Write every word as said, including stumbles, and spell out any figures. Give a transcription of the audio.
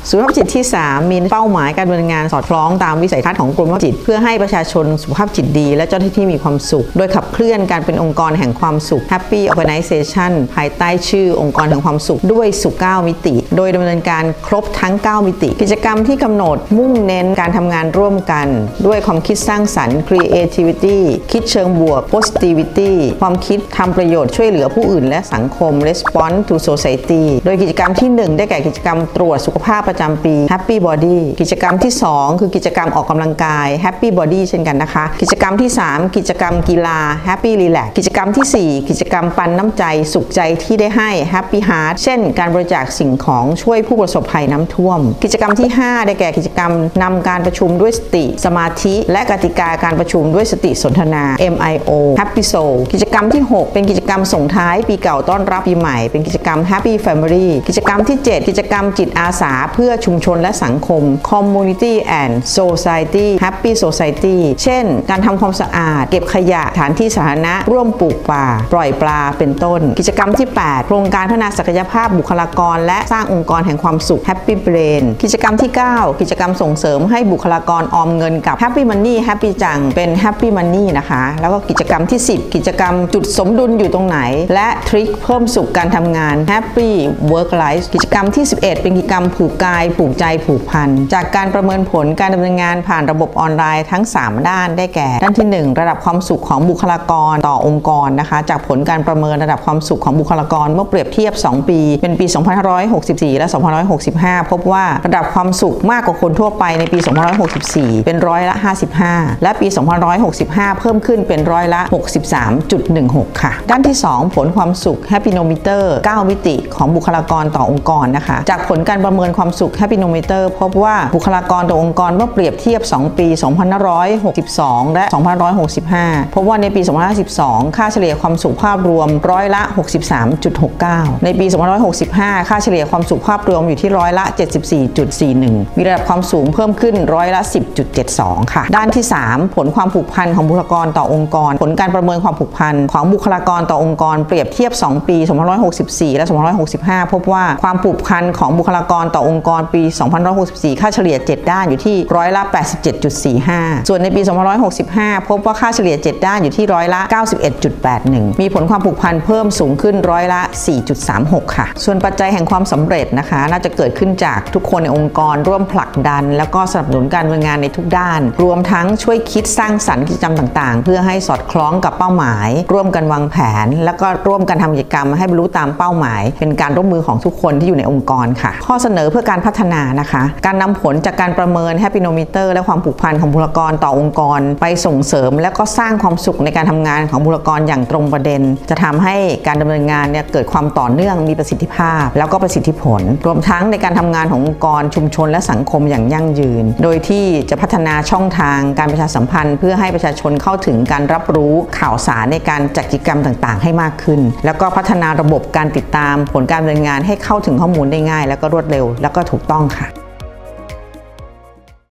สุขภาพจิตที่สามมีเป้าหมายการดำเนินงานสอดคล้องตามวิสัยทัศน์ของกรมสุขภาพจิตเพื่อให้ประชาชนสุขภาพจิตดีและเจ้าหน้าที่มีความสุขโดยขับเคลื่อนการเป็นองค์กรแห่งความสุข Happy Organization ภายใต้ชื่อองค์กรแห่งความสุขด้วยสุขเก้ามิติโดยดำเนินการครบทั้งเก้ามิติกิจกรรมที่กำหนดมุ่งเน้นการทำงานร่วมกันด้วยความคิดสร้างสรรค์ Creativity คิดเชิงบวก Positivity ความคิดทำประโยชน์ช่วยเหลือผู้อื่นและสังคม Response to Society โดยกิจกรรมที่หนึ่งได้แก่กิจกรรมตรวจสุขภาพประจำปี Happy Body กิจกรรมที่สองคือกิจกรรมออกกำลังกาย Happy Body เช่นกันนะคะกิจกรรมที่สามกิจกรรมกีฬา Happy Relax กิจกรรมที่สี่กิจกรรมปันน้ำใจสุขใจที่ได้ให้ Happy Heart เช่นการบริจาคสิ่งของช่วยผู้ประสบภัยน้ำท่วมกิจกรรมที่ห้าได้แก่กิจกรรมนำการประชุมด้วยสติสมาธิและกติกาการประชุมด้วยสติสนทนา เอ็ม ไอ โอ Happy Soul กิจกรรมที่หกเป็นกิจกรรมส่งท้ายปีเก่าต้อนรับปีใหม่เป็นกิจกรรม Happy Family กิจกรรมที่เจ็ดกิจกรรมจิตอาสาเพื่อชุมชนและสังคม Community and Society Happy Society เช่นการทำความสะอาดเก็บขยะสถานที่สาธารณะร่วมปลูกป่าปล่อยปลาเป็นต้นกิจกรรมที่แปดโครงการพัฒนาศักยภาพบุคลากรและสร้างองค์กรแห่งความสุข Happy Brain กิจกรรมที่เก้ากิจกรรมส่งเสริมให้บุคลากรออมเงินกับ Happy Money Happy จังเป็น Happy Money นะคะแล้วก็กิจกรรมที่สิบกิจกรรมจุดสมดุลอยู่ตรงไหนและทริคเพิ่มสุขการทำงาน Happy Work Life กิจกรรมที่สิบเอ็ดเป็นกิจกรรมผูกกายผูกใจผูกพันจากการประเมินผลการดำเนินงานผ่านระบบออนไลน์ทั้งสามด้านได้แก่ด้านที่หนึ่งระดับความสุขของบุคลากรต่อองค์กรนะคะจากผลการประเมินระดับความสุขของบุคลากรเมื่อเปรียบเทียบสองปีเป็นปีสองพันห้าร้อยหกสิบสี่และสองพันห้าร้อยหกสิบห้าพบว่าระดับความสุขมากกว่าคนทั่วไปในปีสองพันห้าร้อยหกสิบสี่เป็นร้อยละห้าสิบห้าและปีสองพันห้าร้อยหกสิบห้าเพิ่มขึ้นเป็นร้อยละ หกสิบสามจุดหนึ่งหก ค่ะด้านที่สองผลความสุข Happynometer เก้ามิติของบุคลากรต่อองค์กรนะคะจากผลการประเมินความสุข Happynometer พบว่าบุคลากรต่อองค์กรเมื่อเปรียบเทียบสองปีสองพันห้าร้อยหกสิบสองและสองพันห้าร้อยหกสิบห้าพบว่าในปีสองพันห้าร้อยสิบสองค่าเฉลี่ยความสุขภาพรวมร้อยละ หกสิบสามจุดหกเก้า ในปีสองพันห้าร้อยหกสิบห้าค่าเฉลี่ยความสุขภาพรวมอยู่ที่ร้อยละ เจ็ดสิบสี่จุดสี่หนึ่ง มีระดับความสูงเพิ่มขึ้นร้อยละ สิบจุดเจ็ดสอง ค่ะด้านที่สามผลความผูกพันของบุคลากรต่อองค์กรผลการประเมินความผูกพันของบุคลากรต่อองค์กรเปรียบเทียบสองปีสองพันห้าร้อยหกสิบสี่และสองพันห้าร้อยหกสิบห้าพบว่าความผูกพันของบุคลากรต่อองค์กรปีสองพันห้าร้อยหกสิบสี่ค่าเฉลี่ยเจ็ดด้านอยู่ที่ร้อยละ แปดสิบเจ็ดจุดสี่ห้า ส่วนในปีสองพันห้าร้อยหกสิบห้าพบว่าค่าเฉลี่ยเจ็ดด้านอยู่ที่ร้อยละ เก้าสิบเอ็ดจุดแปดหนึ่ง มีผลความผูกพันเพิ่มสูงขึ้นร้อยละ สี่จุดสามหก ค่ะส่วนปัจจัยแห่งความสำเร็จนะคะน่าจะเกิดขึ้นจากทุกคนในองค์กรร่วมผลักดันแล้วก็สนับสนุนการดำเนินงานในทุกด้านรวมทั้งช่วยคิดสร้างสรรค์กิจกรรมต่างๆเพื่อให้สอดคล้องกับเป้าหมายร่วมกันวางแผนแล้วก็ร่วมกันทำกิจกรรมให้บรรลุตามเป้าหมายเป็นการร่วมมือของทุกคนที่อยู่ในองค์กรค่ะข้อเสนอเพื่อการพัฒนานะคะการนำผลจากการประเมิน Happynometer และความผูกพันของบุคลากรต่อองค์กรไปส่งเสริมและก็สร้างความสุขในการทำงานของบุคลากรอย่างตรงประเด็นจะทำให้การดำเนินงานเนี่ยเกิดความต่อเนื่องมีประสิทธิภาพแล้วก็ประสิทธิผลรวมทั้งในการทำงานขององค์กรชุมชนและสังคมอย่างยั่งยืนโดยที่จะพัฒนาช่องทางการประชาสัมพันธ์เพื่อให้ประชาชนเข้าถึงการรับรู้ข่าวสารในการจัดกิจกรรมต่างๆให้มากขึ้นแล้วก็พัฒนาระบบการติดตามผลการดำเนินงานให้เข้าถึงข้อมูลได้ง่ายแล้วก็รวดเร็วแล้วก็ถูกต้องค่ะ